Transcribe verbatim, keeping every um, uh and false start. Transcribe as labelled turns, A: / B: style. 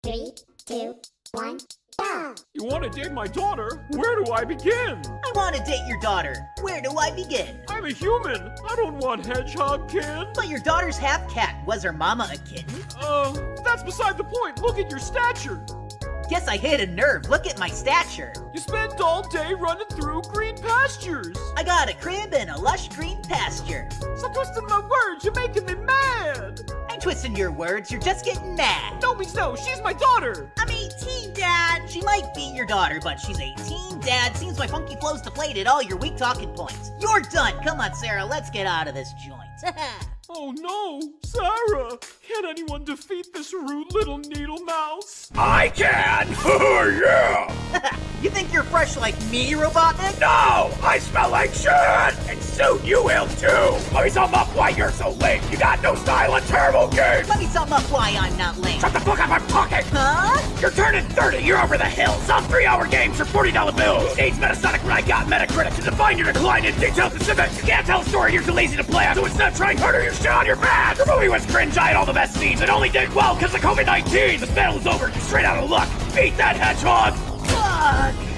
A: Three, two, one, go!
B: You want to date my daughter? Where do I begin?
C: I want to date your daughter. Where do I begin?
B: I'm a human. I don't want hedgehog kin.
C: But your daughter's half cat. Was her mama a kitten?
B: Uh, that's beside the point. Look at your stature.
C: Guess I hit a nerve. Look at my stature.
B: You spend all day running through green pastures.
C: I got a crib in a lush green pasture.
B: Stop twisting my words. You're making me mad.
C: I'm twisting your words. You're just getting mad.
B: No means no. She's my daughter.
C: I'm eighteen, Dad. She might be your daughter, but she's eighteen, Dad. Seems my funky flow's deflated all your weak talking points. You're done. Come on, Sarah. Let's get out of this joint.
B: Oh no, Sarah! Can anyone defeat this rude little needle mouse?
D: I can! Oh yeah!
C: You think you're fresh like me, Robotnik?
D: No! I smell like shit! And soon you will too! Let me sum up why you're so lame! You got no style and terrible games!
C: Let me sum up why I'm not lame.
D: Shut the fuck up, I'm talking!
C: Huh?
D: You're turning thirty, you're over the hill! Some three-hour games for forty dollar bills! Who needs Metasonic when I got Metacritic to define your decline in detail specifics? You can't tell a story, you're too lazy to plan, so instead of trying harder, you're shit on your pants! Your movie was cringe, I had all the best scenes, and only did well because of COVID nineteen! This battle is over, you're straight out of luck! Beat that hedgehog!
C: Fuck!